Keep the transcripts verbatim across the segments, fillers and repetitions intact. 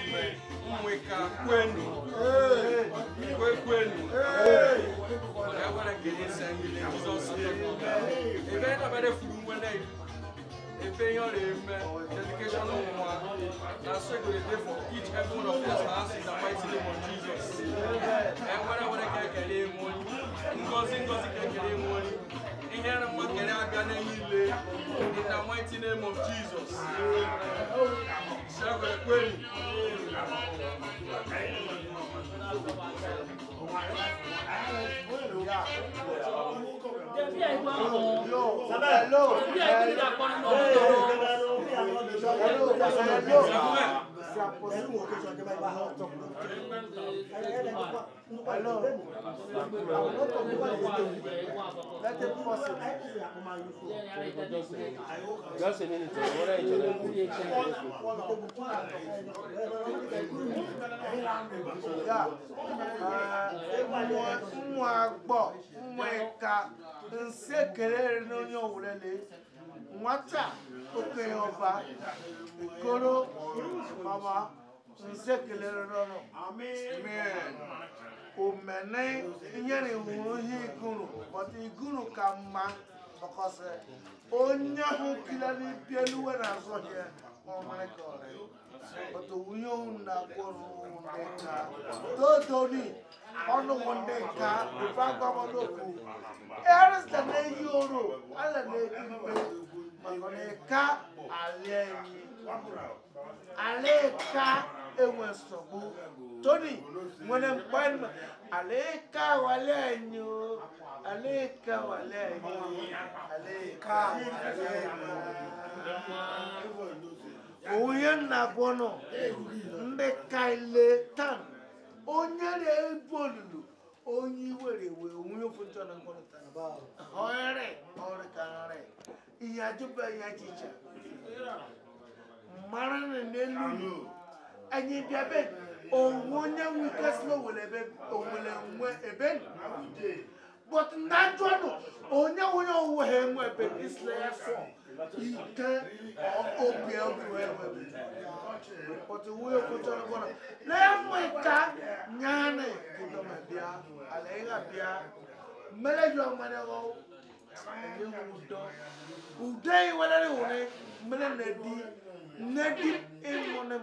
Mweka kwenu. Kwe kwenu. Whatever I get inside me, Jesus. If I never the food when I if your dedication on one, that's a good day for each every one of us house in the mighty name of Jesus. And when I want to get any money, because in God can get any money. In here, I'm not getting a gun in the mighty name of Jesus. Serve the queen. Just a minute. What are you doing? Mweka nsekere n'onyo wulele nwata okenye ọba ikoro mama nsekere n'ọnụ amen omene nyere iwu ihe iguru but iguru ka mma ọkọsị onye hụ kila n'ipi eluwe na-azụ ya ọmara ka ọrịa but onye hụ na-akwụrụ ndị ka dodoni ọnụ ndị ka ụba gọmọdokwu erịsta na-eyi oro ala na-ebi mgbe maka na ịka ala enyi ala ịka enwe nsogbu Tony nwere mkpa ala ịka wale enyi ala ịka wale enyi ala ịka wale enyi onye na-agwọnụ ndị ka ile tan onye na-ebu olulu onye iwere ewe onye ofunjọ na ngwọrọta ọrịa ọrịa ka nrị ihe ajụba ya chicha mara na n'elu anyị bịa be onwe onye nwe ike silo were ebe onwere nwe ebe but na ajụnụ onye onye owuwe ha enwe ebe isle ya sọ ike obi obi ewe but we ofunjọ na ngwọrọ na-enwe ka nyane kidoma bịa ala ịga bịa mere jụ ọmara ọgụ udo udo iwelere wune mere nedi nedi ịmụnụ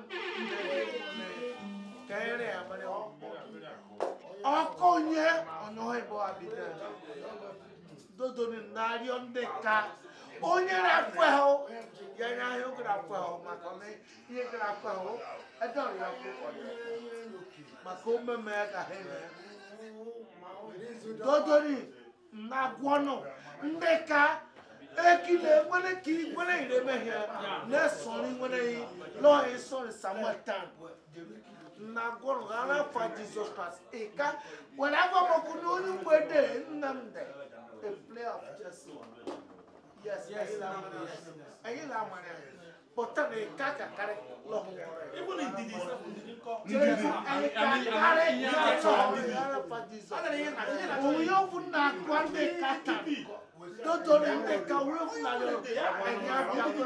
kere amara ọkụ onye onye ịbụ abịda dodoni narịọ ndị ka onye na-afụ ahụ ya na ahịa oge na-afụ ahụ maka ihe gara afụ ahụ edọrọ ya akwụkwọ maka omeme ya ka ha eme dodoni na-agwọnụ ndị ka ekile nwere ka nwere ire mehie na-esori nwere lọọ esori Samuel tan na-agwọnụ ha n'afọ Jizọs Kraịst ịka were agwamọkụ n'onye mgbede Nnamdi a player of Chelsea. Yes, yes, I la money. But the kaka carry long. Even in the Jesus, I carry your for Jesus. We often not one day kaka. Don't do the ka we often not. And you have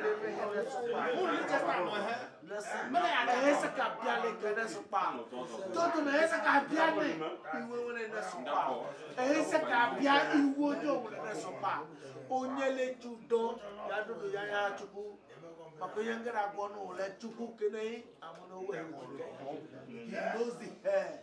to Mene anaweza kapiale kada sopa. Toto naweza kapiale iwe na sopa. Naweza kapia iwo jo na sopa. Onyele judo ya do ya ya chuku. Mako yengera bono le chuku kene amono we. He knows the hair.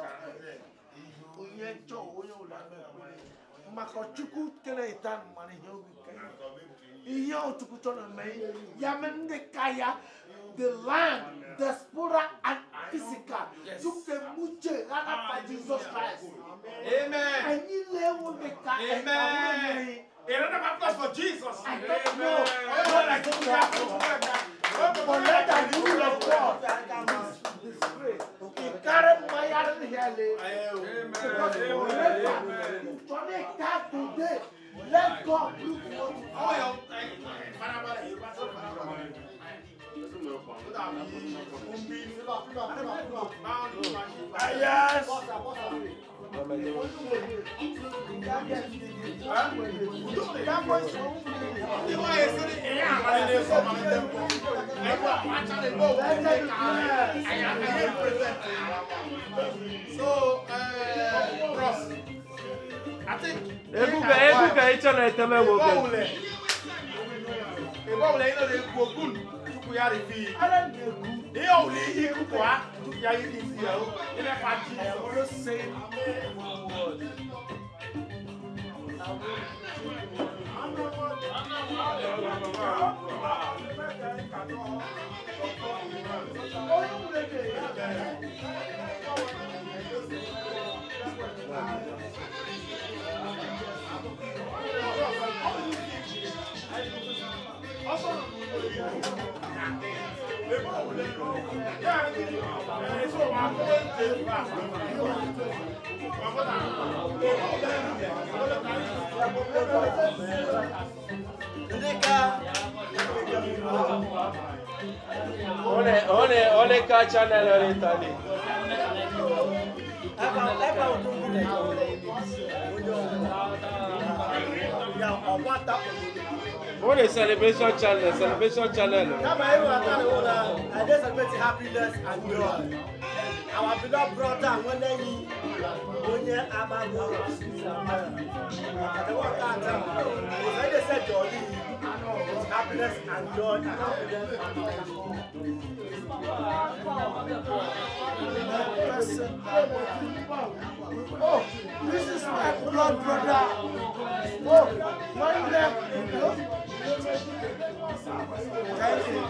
Onye cho onye ula me. Mako chuku kene itan mani yogi kai. Iyo chuku cho na me. Yamende kaya. The land, the spiritual and physical. You can move to Jesus Christ. Amen. And you live with the car. Amen. A round of applause for Jesus. I don't know. What I don't know. But let the rule of God display. He carried my iron here. Amen. You turn it back today. Let God prove what you are. Yes. So, uh, Ross, I think. Ebuka, Ebuka, it's an item. I will go. If only they go good to Kuyari fee. They only eat Kua to Yari in a party. I will say one word. On est, on est, on est qu'à channel en Italie. On est celebration channel, celebration channel. I just celebrate happiness and joy. Our beloved brother, when they when they are about when they say jolly, it's happiness and joy and happiness Oh, this is my blood brother. Oh, one left. Thank you.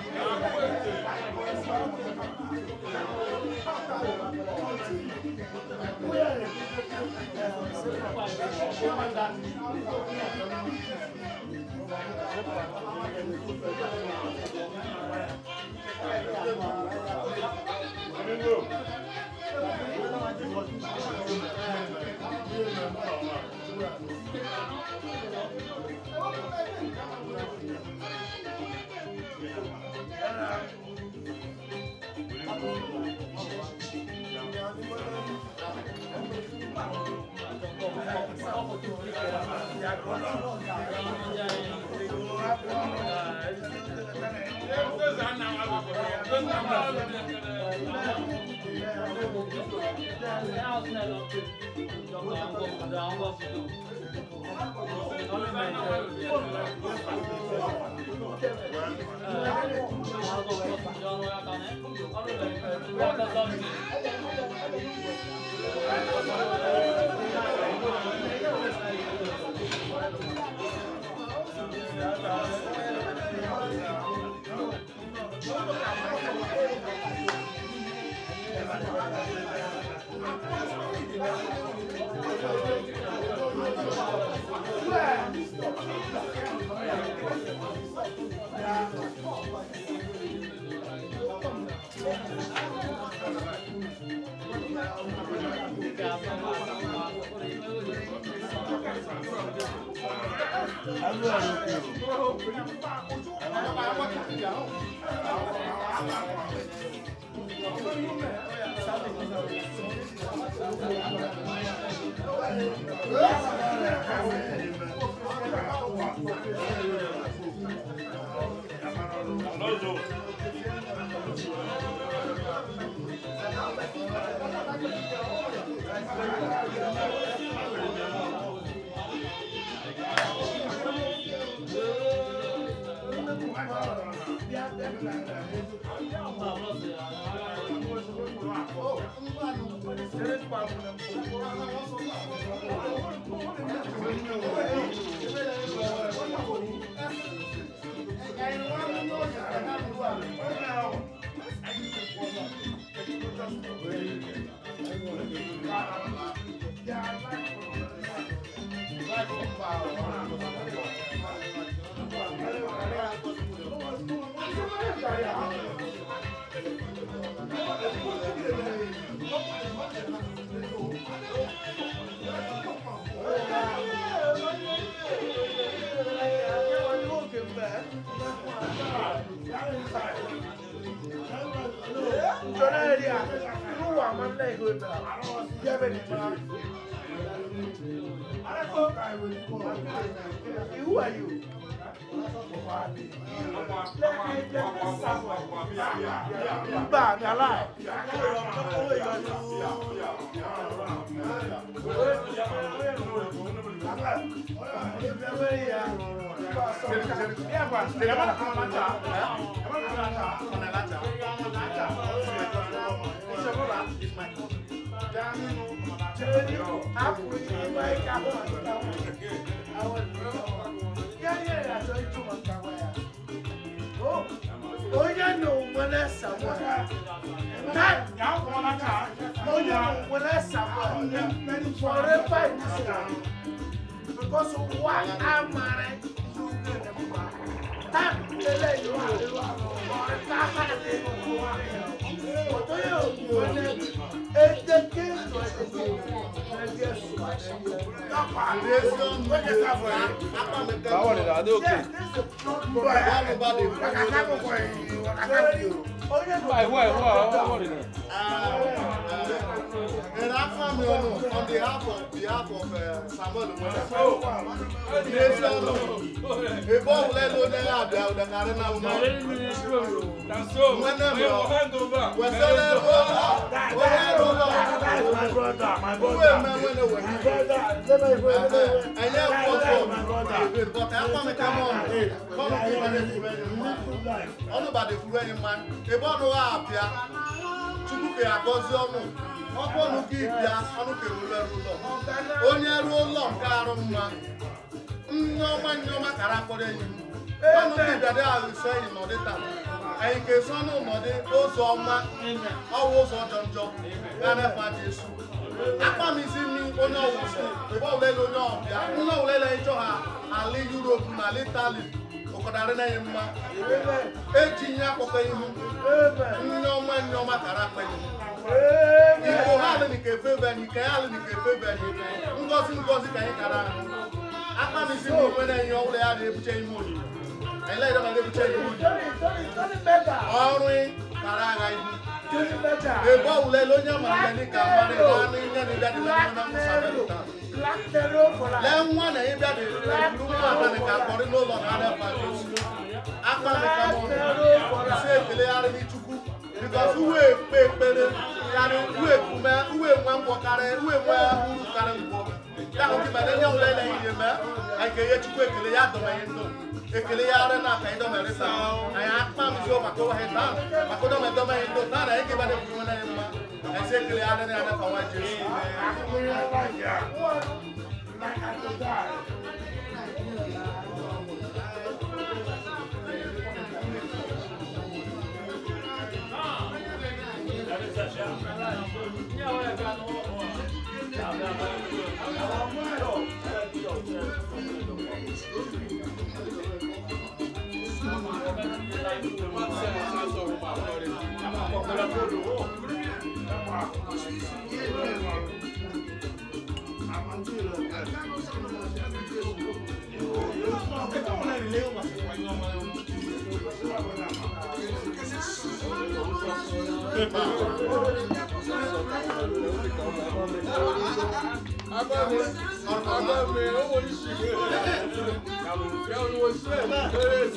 Who are you? Bah, mais là. Oh, yeah, no, when I somewhere. That, oh, yeah, when I somewhere. Forever in this one. Because of what I'm married, you get them. That, the lady, you are the one. What do you do? It's the game to How are they? Are they okay? Why, why, why, what is it? And I come on behalf of behalf of Samuel. If all let go there, I'll be out the arena. That's so. When I'm hand over. when That's my brother, my brother. My brother, let me go. I never my brother. But I come and come on. Come on, everybody, free man. They want to have ya. Chukuke agozomu. Opo nu ki bia, onu ke mu le ru lo. Onye ru lo nkaru mma. Nyoma nyoma kara kore yin. Onu ki bia dey are saying no dey time. Ayin ke sonu no dey ozo oma. Owo ozo jonjo. Gana fa Jesu. Apa mi si mi onye owo si. Ebo le lo onye obia. Nna ole le ijo ha ali Europe na Italy. Okodare na yin mma. Ejinya akoko ihu. Nyoma nyoma kara kore yin. Iko hali ni kefe beni, ke hali ni kefe beni. Ngozi ngozi ka yikara. Apa mi si mo wena yin ole ya de buche imoni. Ele do ka de buche imoni. Orun kara ga ibu. Ebo ule lo nya ma ni ka ma ni la ni nya ni da de na na musa beta. Le nwa na yin da de lu ma ta ni ka kori no lo na da fa Jesu. Apa mi ka mo. Se kele ari ni chuku. Because we pay pay yari we kuma we wan ko kare we wa uru kare ko ya ko ti bade nya ole le yin me ai ke ye chukwu ekele ya do me ndo ekele ya re na ka ndo me resa ai akpa mi so ma ko he ta ma ko do me do me ndo ta na e ke bade ku na yin ma ai se ekele ya re na na fa wa Jesu Agora, agora eu vou enxergar. Eu não vou enxergar.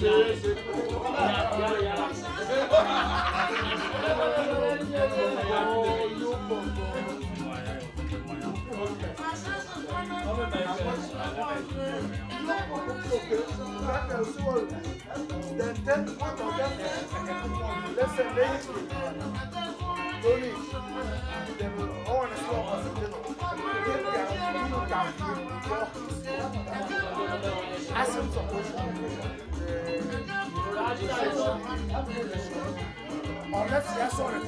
Unless you are sorry,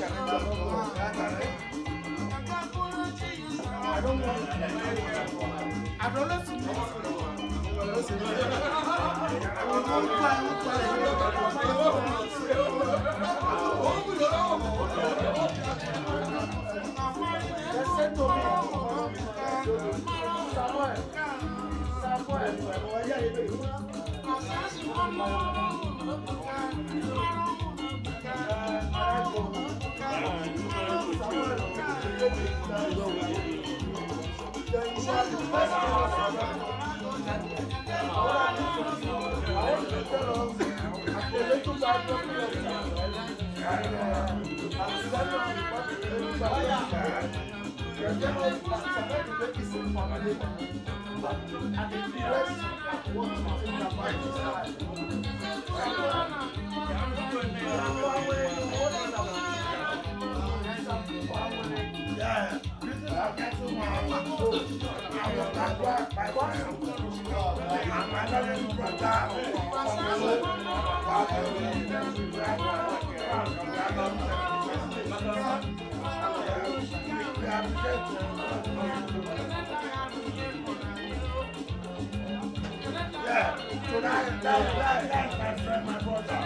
I don't want I don't know. Yeah, so that, that, that, that's my friend, my brother.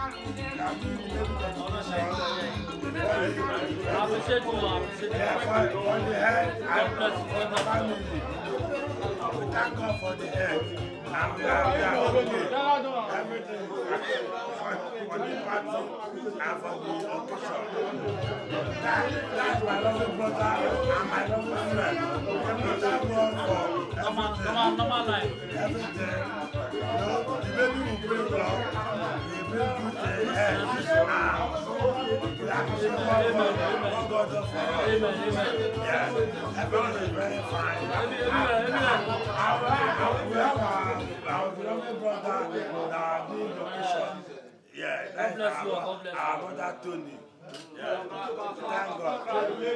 I appreciate you, I appreciate you. Yeah, for, for the head, I bless for the family. We thank God for the head. And we are, we are okay. Everything for, for the party and for the occasion. That, that's my lovely brother and my lovely friend. We thank God for Come on, come on, come on, like. everything. You know, the baby will bring love. He will bring good to the head. And we appreciate God for God does for us. Amen, amen. Yeah, everything is very fine. Amen, amen. We have our, our beloved brother that are doing donation. Yeah, that's bless our, you, God bless you. our brother Tony. Yeah, thank God.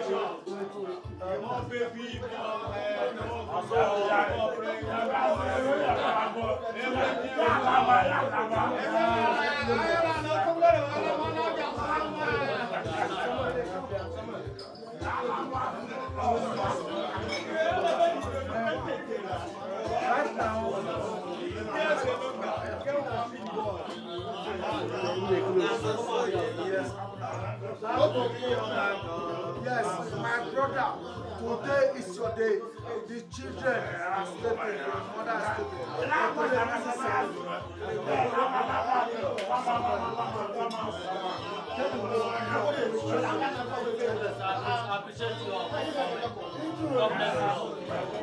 Yes, my brother, today is your day. The children are sleeping, the mother is sleeping. I appreciate you all. God bless you.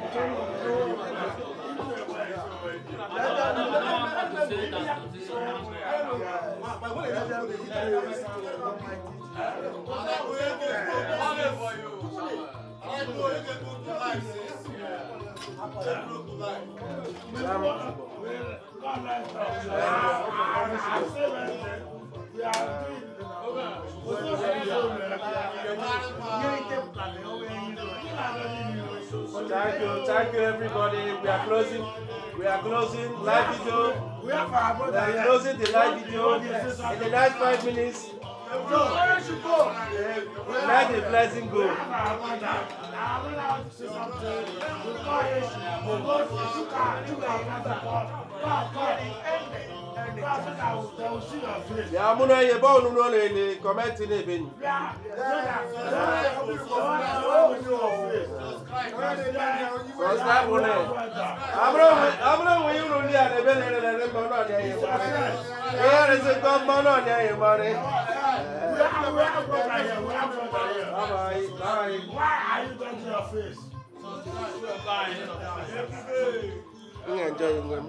I don't want to say that to this. Thank you, thank you everybody. We are closing. We are closing live video. We have our We brother are here. closing the live video in the next five minutes. Where should go? Let the blessing go. Ya mụ na ihe bọọlụ n'ụlọ ele kọmentị na-ebe nyi. Subscribe ụlọ. Abụrụ onwe ihe ụlọ ndị a na-ebe na-ere mba ụlọ dị anyị mara. Ihe resi kọ mba ụlọ dị anyị mara. Bye bye. Why are you going to your face? We enjoy them.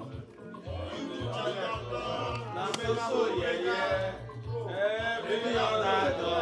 Every other